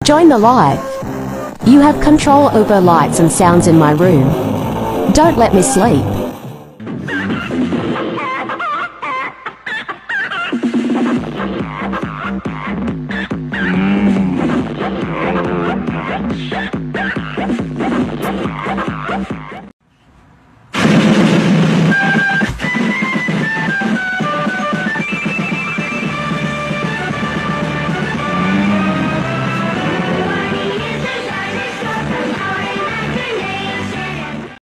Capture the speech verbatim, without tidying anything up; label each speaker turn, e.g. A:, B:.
A: Join the live. You have control over lights and sounds in my room. Don't let me sleep.